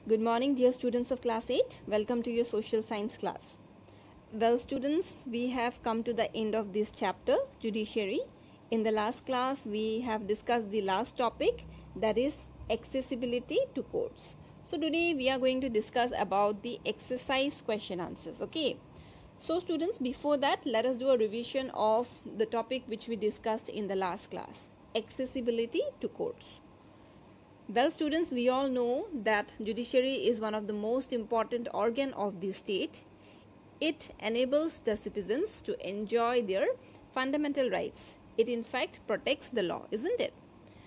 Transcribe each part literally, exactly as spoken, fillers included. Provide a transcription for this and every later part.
Good morning, dear students of class eight. Welcome to your social science class. Well, students, we have come to the end of this chapter, judiciary. In the last class, we have discussed the last topic, that is accessibility to courts. So today we are going to discuss about the exercise question answers. Okay. So students, before that, let us do a revision of the topic which we discussed in the last class, accessibility to courts. Well, students, we all know that judiciary is one of the most important organ of the state. It enables the citizens to enjoy their fundamental rights. It in fact protects the law, isn't it?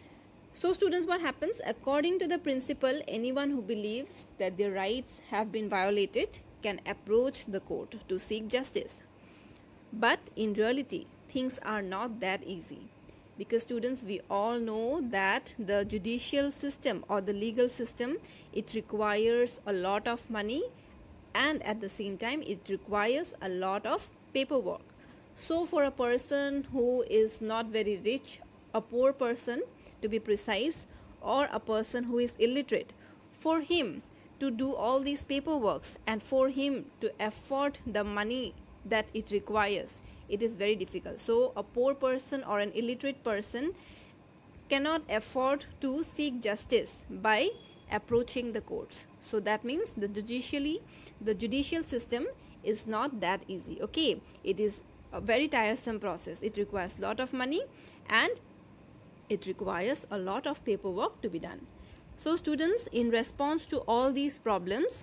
So students, what happens? According to the principle, anyone who believes that their rights have been violated can approach the court to seek justice. But in reality, things are not that easy. Because students, we all know that the judicial system or the legal system, it requires a lot of money, and at the same time it requires a lot of paperwork. So for a person who is not very rich, a poor person to be precise, or a person who is illiterate, for him to do all these paperworks and for him to afford the money that it requires, it is very difficult. So a poor person or an illiterate person cannot afford to seek justice by approaching the courts. So that means the judicially the judicial system is not that easy. Okay, it is a very tiresome process. It requires a lot of money and it requires a lot of paperwork to be done. So students, in response to all these problems,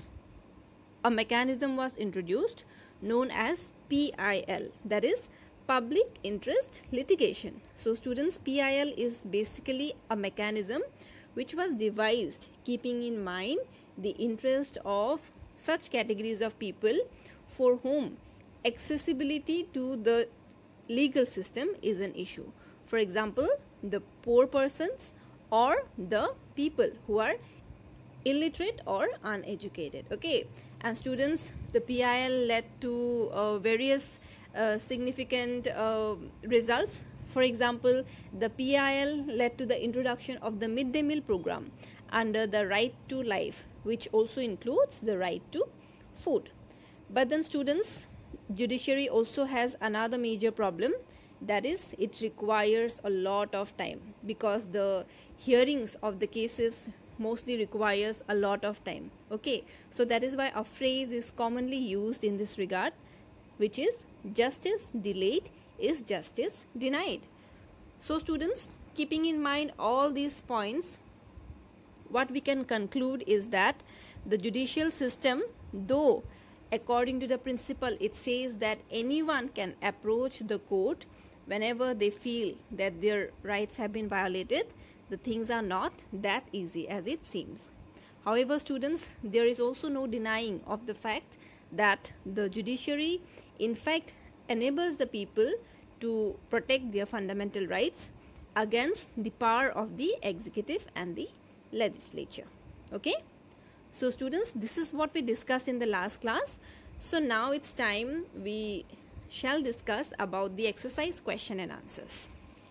a mechanism was introduced known as P I L, that is public interest litigation. So students, P I L is basically a mechanism which was devised keeping in mind the interest of such categories of people for whom accessibility to the legal system is an issue. For example, the poor persons or the people who are illiterate or uneducated. Okay, and students, the P I L led to uh, various uh, significant uh, results. For example, the P I L led to the introduction of the midday meal program under the right to life, which also includes the right to food. But then students, judiciary also has another major problem, that is it requires a lot of time, because the hearings of the cases mostly requires a lot of time. Okay, so that is why a phrase is commonly used in this regard, which is justice delayed is justice denied. So students, keeping in mind all these points, what we can conclude is that the judicial system, though according to the principle it says that anyone can approach the court whenever they feel that their rights have been violated, the things are not that easy as it seems. However, students, there is also no denying of the fact that the judiciary in fact enables the people to protect their fundamental rights against the power of the executive and the legislature. Okay, so students, this is what we discussed in the last class. So now it's time we shall discuss about the exercise question and answers.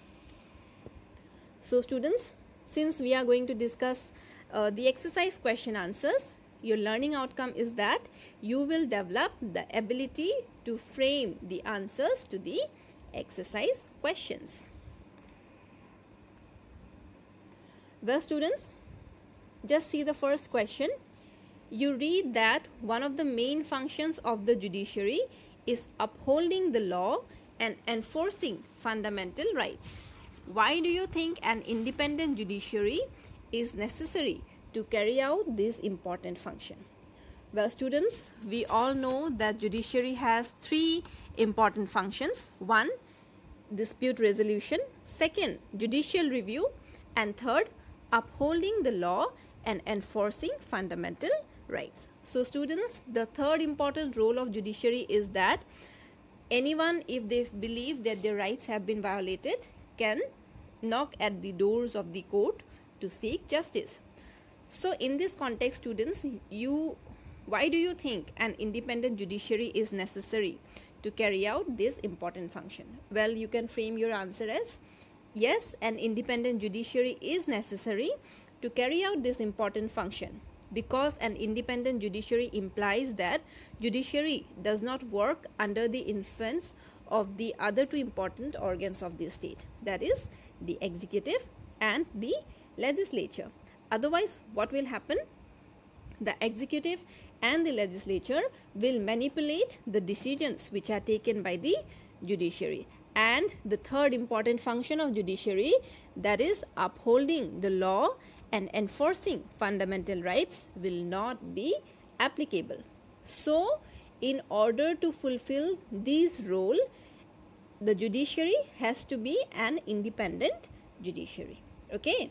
So students, since we are going to discuss uh, the exercise question answers, your learning outcome is that you will develop the ability to frame the answers to the exercise questions. Well students, just see the first question. You read that one of the main functions of the judiciary is upholding the law and enforcing fundamental rights. Why do you think an independent judiciary is necessary to carry out this important function? Well students, we all know that judiciary has three important functions. One, dispute resolution. Second, judicial review. And third, upholding the law and enforcing fundamental rights. So students, the third important role of judiciary is that anyone, if they believe that their rights have been violated, can knock at the doors of the court to seek justice. So in this context, students, you why do you think an independent judiciary is necessary to carry out this important function? Well, you can frame your answer as yes, an independent judiciary is necessary to carry out this important function. because an independent judiciary implies that judiciary does not work under the influence of the other two important organs of the state, that is the executive and the legislature. Otherwise, what will happen? The executive and the legislature will manipulate the decisions which are taken by the judiciary. And the third important function of judiciary, that is upholding the law and enforcing fundamental rights, will not be applicable. So, in order to fulfill this role, the judiciary has to be an independent judiciary. Okay.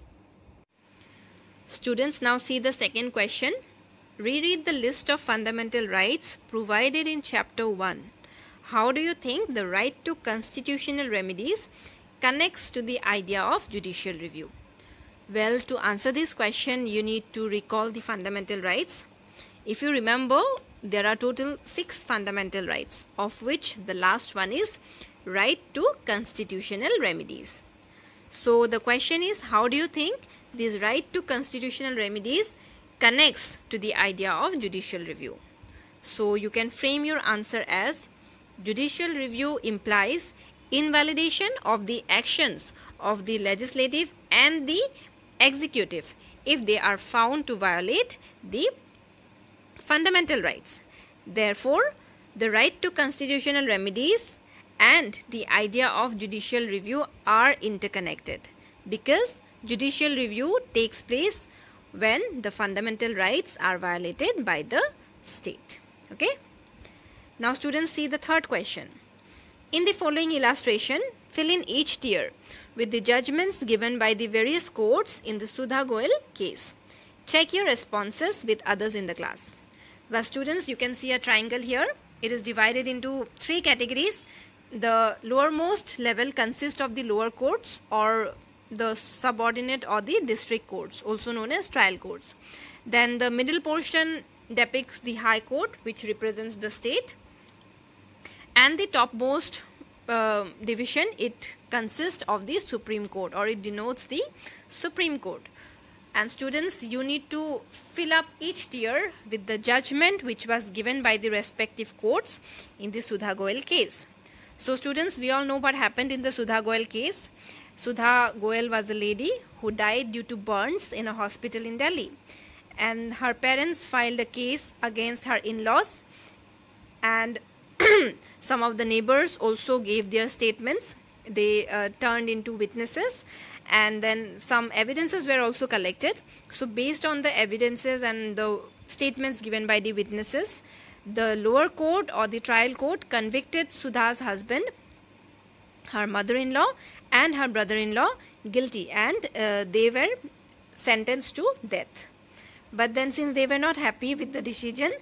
Students, now see the second question. Reread the list of fundamental rights provided in chapter one. How do you think the right to constitutional remedies connects to the idea of judicial review? Well, to answer this question, you need to recall the fundamental rights. If you remember, there are total six fundamental rights, of which the last one is right to constitutional remedies. So the question is, how do you think this right to constitutional remedies connects to the idea of judicial review? So you can frame your answer as judicial review implies invalidation of the actions of the legislative and the executive if they are found to violate the fundamental rights. Therefore, the right to constitutional remedies and the idea of judicial review are interconnected, because judicial review takes place when the fundamental rights are violated by the state. Okay. Now students, see the third question. In the following illustration, fill in each tier with the judgments given by the various courts in the Sudha Goel case. Check your responses with others in the class. Well students, you can see a triangle here. It is divided into three categories. The lowermost level consists of the lower courts or the subordinate or the district courts, also known as trial courts. Then the middle portion depicts the high court, which represents the state. And the topmost uh, division, it consists of the Supreme Court, or it denotes the Supreme Court. And students, you need to fill up each tier with the judgment which was given by the respective courts in the Sudha Goel case. So students, we all know what happened in the Sudha Goel case. Sudha Goel was a lady who died due to burns in a hospital in Delhi. And her parents filed a case against her in-laws, and some of the neighbors also gave their statements. They uh, turned into witnesses, and then some evidences were also collected. So based on the evidences and the statements given by the witnesses, the lower court or the trial court convicted Sudha's husband, her mother-in-law and her brother-in-law guilty, and uh, they were sentenced to death. But then since they were not happy with the decision,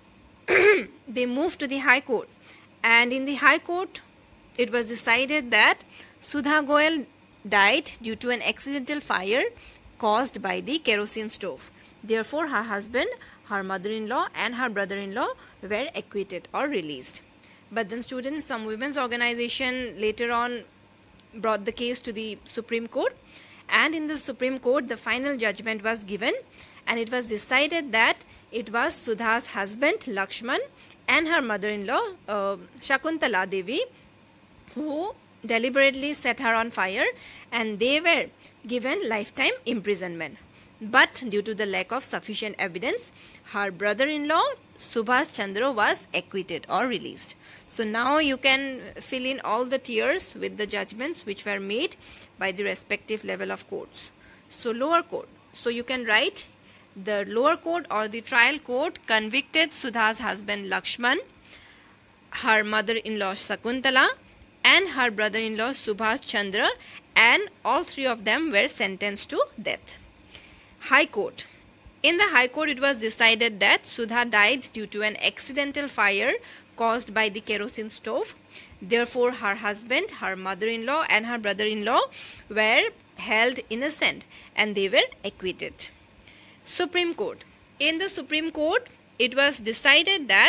they moved to the High Court. And in the High Court, it was decided that Sudha Goel died due to an accidental fire caused by the kerosene stove. Therefore, her husband, her mother-in-law and her brother-in-law were acquitted or released. But then students, some women's organization later on brought the case to the Supreme Court. And in the Supreme Court, the final judgment was given, and it was decided that it was Sudha's husband Lakshman and her mother-in-law uh, Shakuntala Devi who deliberately set her on fire, and they were given lifetime imprisonment. But due to the lack of sufficient evidence, her brother-in-law Subhash Chandra was acquitted or released. So now you can fill in all the tiers with the judgments which were made by the respective level of courts. So lower court. So you can write the lower court or the trial court convicted Sudha's husband Lakshman, her mother-in-law Shakuntala and her brother-in-law Subhash Chandra, and all three of them were sentenced to death. High Court. In the High Court, it was decided that Sudha died due to an accidental fire caused by the kerosene stove. Therefore, her husband, her mother-in-law and her brother-in-law were held innocent and they were acquitted. Supreme Court. In the Supreme Court, it was decided that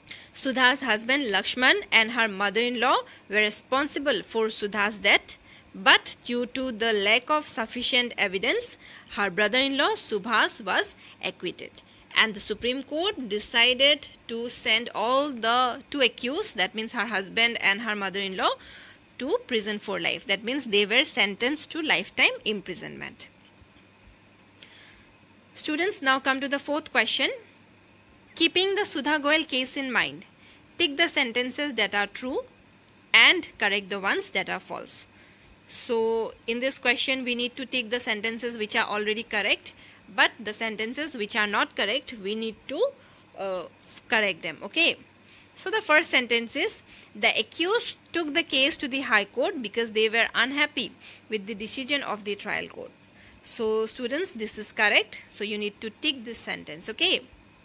Sudha's husband Lakshman and her mother-in-law were responsible for Sudha's death, but due to the lack of sufficient evidence, her brother-in-law Subhas was acquitted. And the Supreme Court decided to send all the two accused, that means her husband and her mother-in-law, to prison for life. That means they were sentenced to lifetime imprisonment. Students, now come to the fourth question. Keeping the Sudha Goyal case in mind, tick the sentences that are true and correct the ones that are false. So in this question we need to tick the sentences which are already correct, but the sentences which are not correct we need to uh, correct them. Okay. So the first sentence is, the accused took the case to the High Court because they were unhappy with the decision of the trial court. So students, this is correct. So you need to tick this sentence. Okay.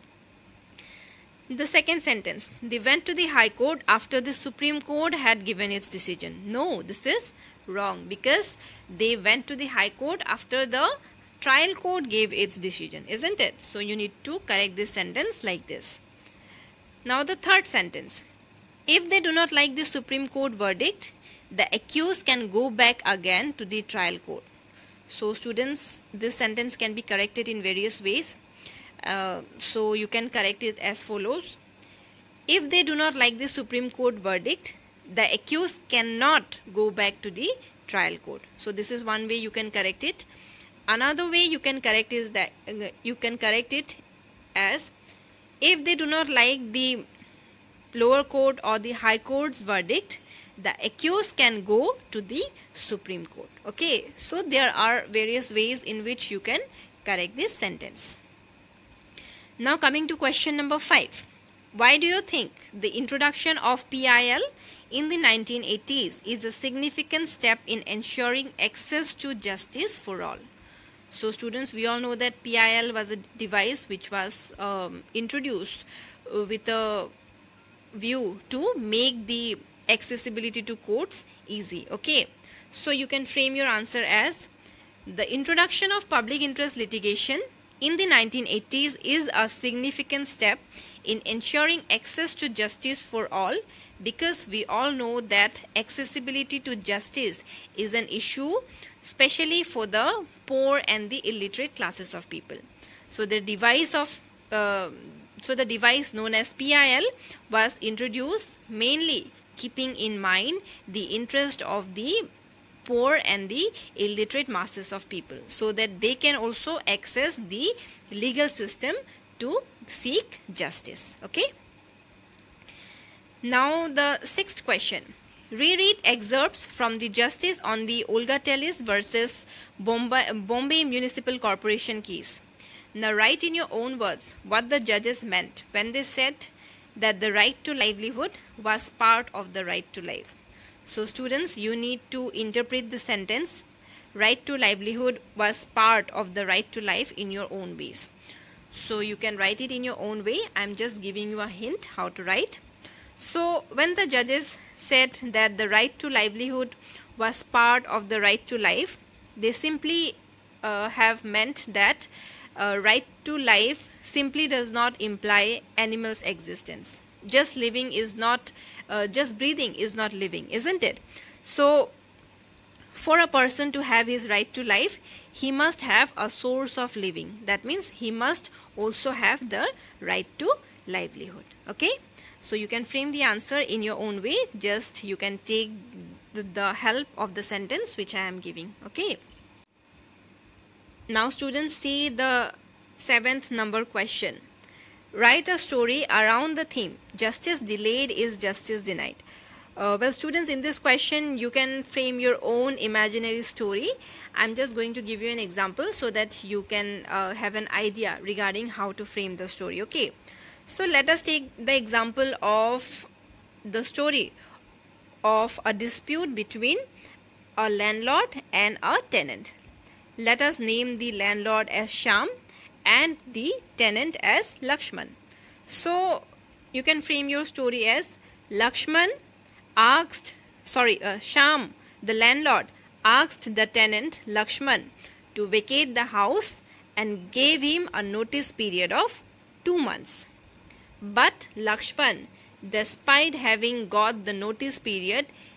The second sentence, they went to the High Court after the Supreme Court had given its decision. No, this is wrong, because they went to the High Court after the trial court gave its decision, isn't it? So you need to correct this sentence like this. Now the third sentence, if they do not like the Supreme Court verdict, the accused can go back again to the trial court. So students, this sentence can be corrected in various ways. Uh, so you can correct it as follows. If they do not like the Supreme Court verdict, the accused cannot go back to the trial court. So this is one way you can correct it. Another way you can correct is that uh, you can correct it as, if they do not like the lower court or the high court's verdict, the accused can go to the Supreme Court. Okay, so there are various ways in which you can correct this sentence. Now coming to question number five. Why do you think the introduction of P I L in the nineteen eighties is a significant step in ensuring access to justice for all? So students, we all know that P I L was a device which was um, introduced uh, with a view to make the accessibility to courts easy. Okay, so you can frame your answer as, the introduction of public interest litigation in the nineteen eighties is a significant step in ensuring access to justice for all, because we all know that accessibility to justice is an issue especially for the poor and the illiterate classes of people. So the device of uh, so the device known as P I L was introduced mainly keeping in mind the interest of the poor and the illiterate masses of people, so that they can also access the legal system to seek justice. Okay. Now the sixth question. Reread excerpts from the Justice on the Olga Tellis versus Bombay, Bombay Municipal Corporation case. Now write in your own words what the judges meant when they said that the right to livelihood was part of the right to life. So students, you need to interpret the sentence, right to livelihood was part of the right to life, in your own ways. So you can write it in your own way. I'm just giving you a hint how to write. So when the judges said that the right to livelihood was part of the right to life, they simply uh, have meant that uh, right to life simply does not imply animals' existence. Just living is not, uh, just breathing is not living, isn't it? So for a person to have his right to life, he must have a source of living. That means he must also have the right to livelihood. Okay. So you can frame the answer in your own way. Just you can take the help of the sentence which I am giving. Okay. Now students, see the seventh number question. Write a story around the theme, justice delayed is justice denied. Uh, well students, in this question you can frame your own imaginary story. I'm just going to give you an example so that you can uh, have an idea regarding how to frame the story. Okay. So let us take the example of the story of a dispute between a landlord and a tenant. Let us name the landlord as Shyam and the tenant as Lakshman. So you can frame your story as Lakshman asked, sorry, uh, Shyam, the landlord, asked the tenant Lakshman to vacate the house and gave him a notice period of two months. But Lakshman, despite having got the notice period,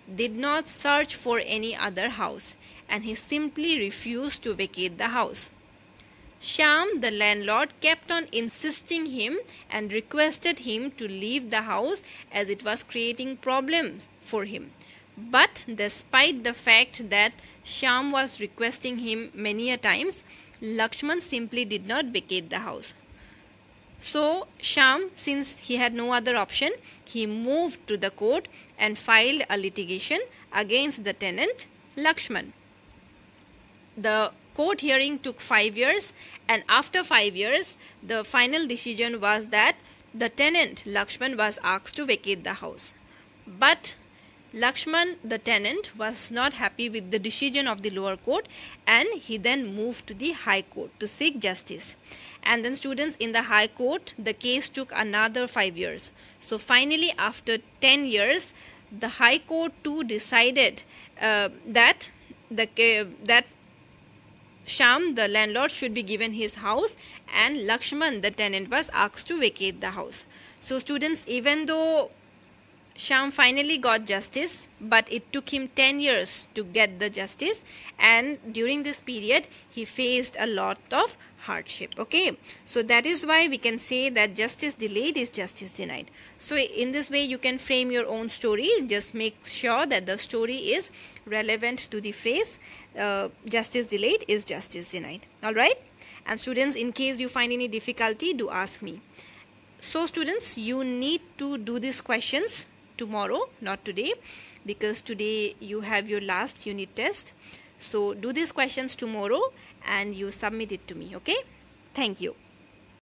did not search for any other house, and he simply refused to vacate the house. Shyam, the landlord, kept on insisting him and requested him to leave the house as it was creating problems for him. But despite the fact that Shyam was requesting him many a times, Lakshman simply did not vacate the house. So Shyam, since he had no other option, he moved to the court and filed a litigation against the tenant Lakshman. The court hearing took five years, and after five years, the final decision was that the tenant Lakshman was asked to vacate the house. But Lakshman, the tenant, was not happy with the decision of the lower court, and he then moved to the high court to seek justice. And then students, in the high court, the case took another five years. So finally, after ten years, the high court too decided uh, that the uh, that Shyam, the landlord, should be given his house, and Lakshman, the tenant, was asked to vacate the house. So students, even though Shyam finally got justice, but it took him ten years to get the justice, and during this period he faced a lot of hardship. Okay, so that is why we can say that justice delayed is justice denied. So in this way you can frame your own story. Just make sure that the story is relevant to the phrase uh, justice delayed is justice denied. Alright, and students, in case you find any difficulty, do ask me. So students, you need to do these questions tomorrow, not today, because today you have your last unit test. So do these questions tomorrow and you submit it to me. Okay, thank you.